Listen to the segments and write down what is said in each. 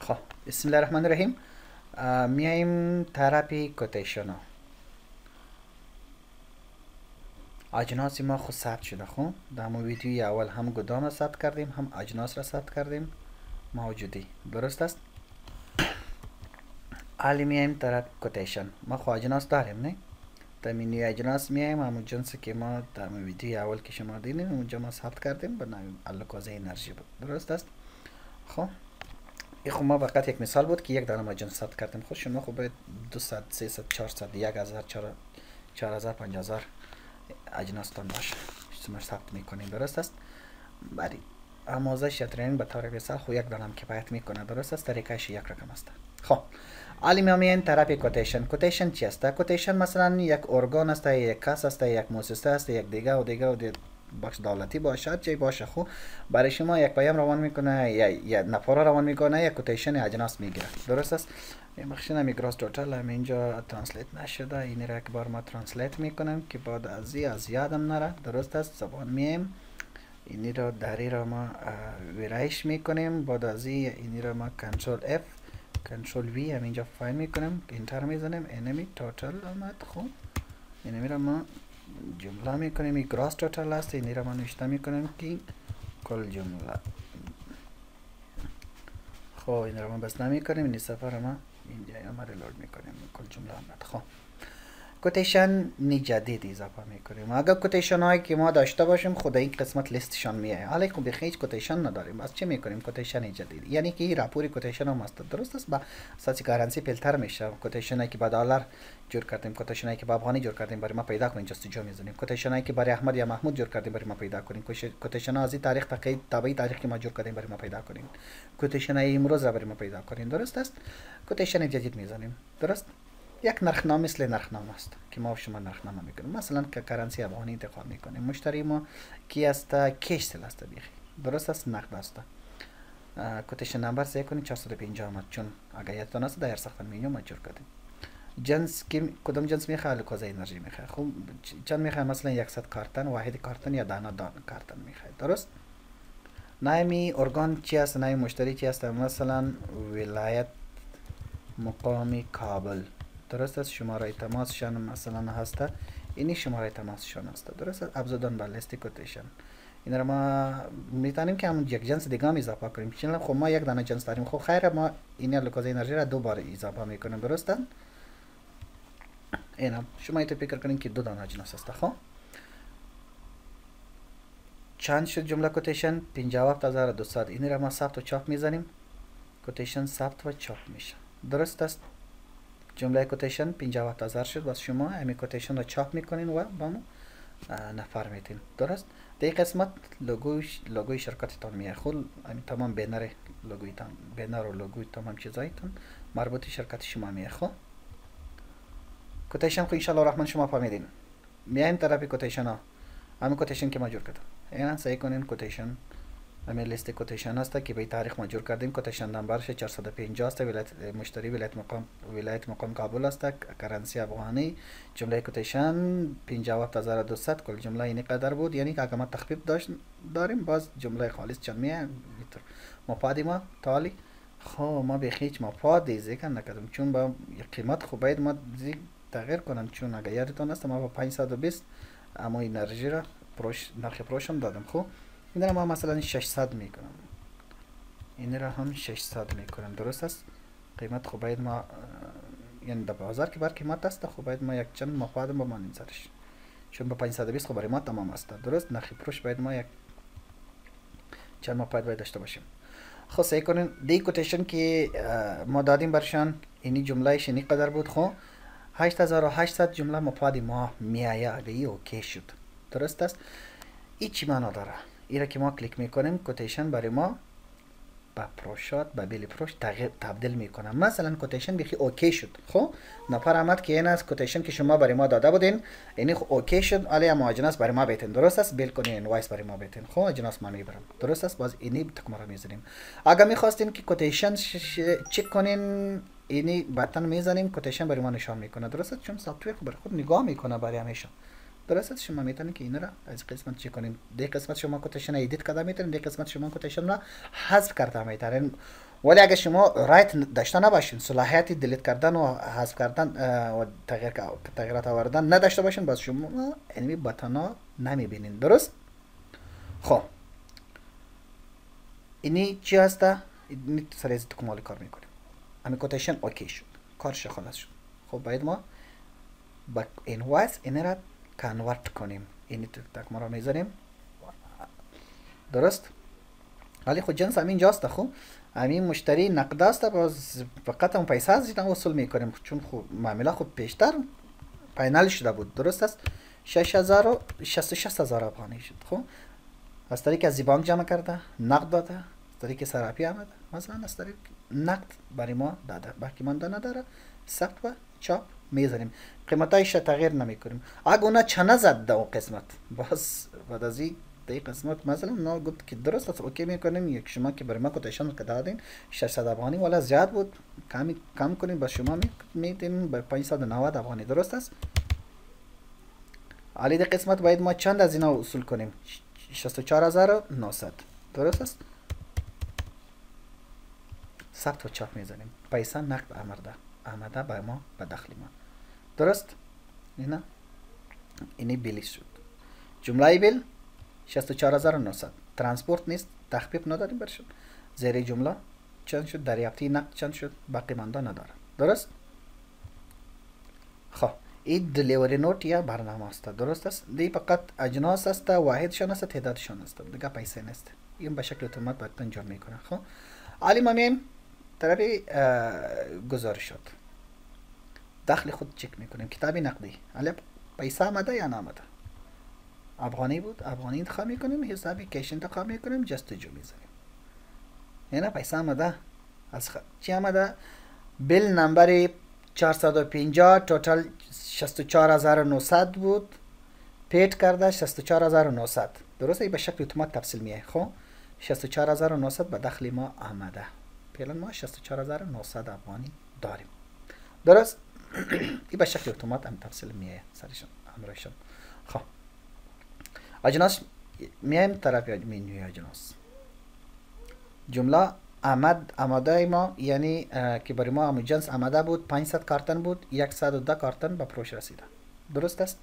خب بسم الله الرحمن الرحیم. میایم طرف کوتیشن ها. اجناس ما خود ثبت شده. خب در مو ویدیوی اول هم گدام را ثبت کردیم، هم اجناس را ثبت کردیم موجودی. درست است. حالی میایم طرف کوتیشن. ما خود اجناس داریم نه؟ در منوی اجناس میایم همون جنسی که ما در مو ویدیوی اول که شما دیدیم اونجا ما ثبت کردیم به نام الکوزه انرژی بود. درست است. خب این خب ما فقط یک مثال بود که یک دانه ما جنس ثبت کردیم. خود شما خب باید 200 300 400 1000 4000 5000 اجناس تان باشه شما ثبت میکنین. درست است. بری آموزش یا ترینینگ به طور مثال خو یک دانه کفایت میکنه. درست است. طریقش یک رقم است. خب حالی ما میایم طرف کوتیشن. کوتیشن چی است؟ کوتیشن مثلا یک ارگان است، یک کس است، یک مؤسسه است، یک دیگه و دیگه و دیگه بخش دولتی باشد چه باشه. خو برای شما یک پیام روان میکنه یا نفر روان میکنه یا کوتیشن اجناس میگیره. درست است. این بخشنا میگراس توتال هم اینجا ترنسلیت نشده. این را یک بار ما ترنسلیت میکنم که بعد از یادم نره. درست است. زبان میم اینی را دری را ما ویرایش میکنیم. بعد از اینی را ما کنترل اف کنترل وی هم اینجا فاین میکنیم، اینتر میزنیم. انمی توتال آمد. خوب اینمی را ما جمله میکنیم. این گراس توتال است. این را ما نوشته میکنیم که کل جمله. خب این را ما بس نمیکنیم. این صفحه ما اینجا ما ریلود میکنیم. کل جمله آمد. خب کوتیشن نی جدید اضافه میکنیم. اگر کوتیشن هایی که ما داشته باشیم خود این قسمت لیستشان میایه. حالا خب هیچ کوتیشن نداریم. از چه میکنیم؟ کوتیشن جدید یعنی که این راپوری کوتیشن هم است. درست است. با اساس کارنسی فیلتر میشه. کوتیشن هایی که با دلار جور کردیم، کوتیشن هایی که با افغانی جور کردیم برای ما پیدا کنیم جستجو میزنیم. کوتیشن هایی که برای احمد یا محمود جور کردیم برای ما پیدا کنیم. کوتیشن ها از این تاریخ تا کی تابعی تاریخ که ما جور کردیم برای ما پیدا کنیم. کوتیشن های امروز را برای ما پیدا کنیم. درست است. کوتیشن جدید میزنیم. درست. یک نرخنامه مثل نرخنامه است که ما شما نرخنامه میکنیم. مثلا که کرنسی افغانی انتخاب میکنیم. مشتری ما کی است؟ کش سل است بیخی. درست است. نقد است. کوتیشن نمبر سه کنید 450 آمد چون اگر یادتان است در سخت مینیو مجبور کردیم. جنس که کدام جنس میخواد؟ الکوزه انرژی میخواد. خب چند میخواد؟ مثلا 100 کارتن، واحد کارتن یا دانه کارتن میخواد. درست. نامی ارگان چی است؟ نامی مشتری چی است؟ مثلا ولایت مقامی کابل. درست است. شماره تماس شان مثلا هست. اینی شماره تماس شان است. درست است. ابزودن بر لیست کوتیشن. این را ما میتونیم که همون یک جنس دیگه هم اضافه کنیم. چون خب ما یک دانه جنس داریم. خب خیر ما این الکوزه انرژی را دو بار اضافه میکنیم. درست است. اینا شما ایت فکر کنین که دو دانه جنس است. خب چند شد جمله کوتیشن؟ 57200. این را ما ثبت و چاپ میزنیم. کوتیشن ثبت و چاپ میشه. درست است. جمله کوتیشن 57000 شد. بس شما همین کوتیشن رو چاپ میکنین و با ما نفر میتین. درست. در قسمت لوگوی شرکتتان میاد. خود همین تمام بنر لوگویتان، بنر و لوگوی تمام چیزایتان مربوط شرکت شما میاد. خب کوتیشن خو ان شاء الله الرحمن شما فهمیدین. میایم طرف کوتیشن ها. همین کوتیشن که ما جور کردیم. اینا سعی کنین کوتیشن همین لیست کوتیشن است که به تاریخ ما جور کردیم. کوتیشن نمبرش 450 است. مشتری ولایت مقام کابل است. کرنسی افغانی. جمله کوتیشن 57200. کل جمله اینی قدر بود. یعنی که اگر ما تخفیف داریم باز جمله خالص چند میه مفاد ما تالی. خب ما به هیچ مفاد ذکر نکردیم چون با قیمت خوب باید ما تغییر کنم. چون اگر یادتون است ما با 520 اما انرژی را نرخ پروشم دادم. خب این را ما مثلا 600 میکنم. این را هم 600 میکنم. درست است. قیمت خب باید ما یعنی در بازار که بر قیمت است خب باید ما یک چند مفاد بمانیم سرش چون با 520 خب برای ما تمام است. درست. نرخ پروش باید ما یک چند مفاد باید داشته باشیم. خب سعی کنین دی کوتیشن که ما دادیم برشان اینی جملهش اینی قدر بود. خب 8800 جمله مفاد ما میایه اگه ای اوکی شد. درست است. این چی معنا داره؟ ایره که ما کلیک میکنیم کوتیشن برای ما با پروشات با بیل پروش تبدیل میکنم. مثلا کوتیشن بخی اوکی شد. خب نفر آمد که این از کوتیشن که شما برای ما داده بودین اینی اوکی شد. علی اما اجناس برای ما بیتین. درست است. بیل کنین انوایس برای ما بیتین. خب اجناس ما میبرم. درست است. باز اینی تکمه رو میزنیم. اگر میخواستین که کوتیشن چک کنین اینی بتن میزنیم. کوتیشن برای ما نشان میکنه. درست است. چون سافت برای خود نگاه میکنه برای همیشه. درست است. شما میتونید که این را از قسمت چی کنین. دی قسمت شما کوتیشن ادیت کرده میتونین. دی قسمت شما کوتیشن را حذف کرده میتونین. ولی اگه شما رایت داشته نباشین، صلاحیت دیلیت کردن و حذف کردن و تغییرات آوردن نداشته باشین، باز شما اینمی باتنا نمیبینین. درست؟ خب اینی چی هسته؟ اینی سر از کمال کار میکنیم. همین کوتیشن اوکی شد، کارش خلاص شد. خب باید ما با اینوایس این را کنورت کنیم. اینی تکمه را میذاریم. درست؟ ولی خود جنس همین جاست. خب همین مشتری نقد است، باز فقط هم پیسه از این وصول میکنیم، چون خوب معامله خوب پیشتر فاینال شده بود. درست است؟ 6000 و 66000 افغانی شد. خب از طریق از بانک جمع کرده، نقد داده، از طریق صرافی آمده، مثلا از طریق نقد برای ما داده، باقی مانده نداره، ثبت و چاپ میذاریم، قیمتایش تغییر نمیکنیم. اگه اونا چنه زد دو قسمت، باز بعد از این قسمت مثلا اونا گفت که درست است اوکی میکنیم، یک شما که برای ما کوتیشن که دادین 600 افغانی والا زیاد بود، کم کنیم با شما میدیم به 590 افغانی. درست است؟ علی ده قسمت باید ما چند از اینا وصول کنیم؟ 64900. درست است؟ ثبت و چاپ میزنیم، پیسه نقد آمده به ما به دخل ما. درست؟ اینا اینی بیلی شد. جمله بیل 64900. ترانسپورت نیست، تخفیف نداریم برشون. زیر جمله چند شد؟ دریافتی نقد چند شد؟ باقی مانده نداره. درست؟ خب این دلیوری نوت یا برنامه است. درست است؟ دی فقط اجناس است، واحدشان است، تعدادشان است، دیگه پیسه نیست. این به شکل اتومات باید انجام میکنه. خب حالی ما میم طرف گزارشات دخل خود چک میکنیم. کتابی نقدی حالا پیسه آمده یا نامده؟ افغانی بود، افغانی انتخاب میکنیم، حسابی کش انتخاب میکنیم، جستجو میزنیم. یعنی پیسه آمده از چی آمده؟ بیل نمبر 450 توتال 64900 بود، پیت کرده 64900. درسته؟ به شکل اتومات تفصیل میه. خب 64900 به دخل ما آمده. فعلا ما 64900 افغانی داریم. درست؟ این به شکل اتومات هم تفصیل میه سرشون امرشون. خب اجناس میایم طرف منوی اجناس. جمله آماده ما یعنی که برای ما همون جنس آماده بود 500 کارتن بود، 110 کارتن به فروش رسیده. درست است؟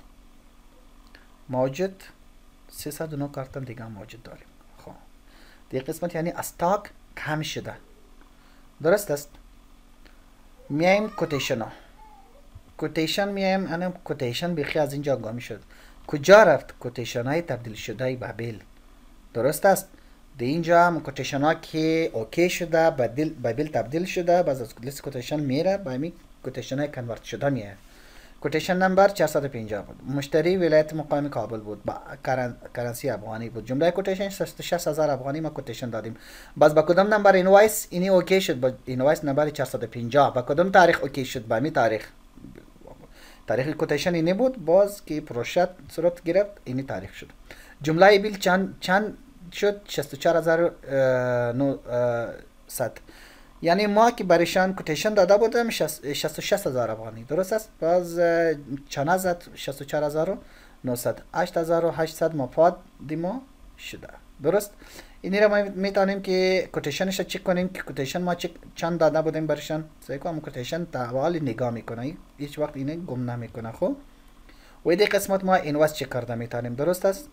موجود 309 کارتن دیگه موجود داریم. خب دیگه قسمت یعنی استاک کم شده. درست است؟ میایم کوتیشن ها. کوتیشن میایم، انا کوتیشن بیخی از اینجا گامی شد. کجا رفت؟ کوتیشن های تبدیل شده به بیل. درست است؟ در اینجا هم کوتیشن ها که اوکی شده به بیل تبدیل شده، باز از لیست کوتیشن میره به همین کوتیشن های کنورت شده میره. کوتیشن نمبر 450 بود، مشتری ولایت مقام کابل بود، با کرنسی افغانی بود. جمله کوتیشن 66000 افغانی ما کوتیشن دادیم. باز با کدام نمبر اینوایس اینی اوکی شد؟ با اینوایس نمبر 450. با کدام تاریخ اوکی شد؟ با می تاریخ کوتیشن اینی بود، باز که پروژه صورت گرفت اینی تاریخ شد. جمله بیل چند شد؟ 64900. یعنی ما که برایشان کوتیشن داده بودم 66000 افغانی. درست است؟ باز چند زد؟ 64900 8800 مفاد دیما شده. درست؟ اینی را ما میتونیم که کوتیشنش را چک کنیم که کوتیشن ما چند داده بودیم برایشان. سعی کنم کوتیشن تحوال نگاه میکنه، هیچ وقت اینه گم نمیکنه. خب و دی قسمت ما اینوایس چک کرده میتونیم. درست است؟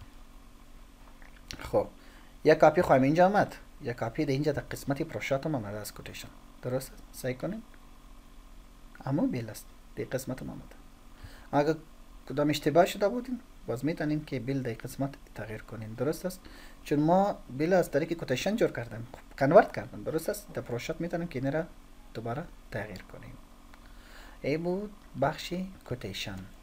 خب یک کاپی خواهیم اینجا آمد، یک کاپی در اینجا در قسمتی پروشات هم آمده از کوتیشن. درست است؟ سعی کنیم اما بیل است در قسمت هم آمده. اگر کدام اشتباه شده بودیم باز میتونیم که بیل در قسمت تغییر کنیم. درست است؟ چون ما بیل از طریق کوتیشن جور کردیم، کنورت کردیم. درست است؟ در پروشات میتونیم که این را دوباره تغییر کنیم. ای بود بخش کوتیشن.